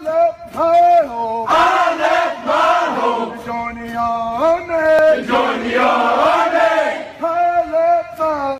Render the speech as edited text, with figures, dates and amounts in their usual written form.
left my home. I left my home to join the army. to join the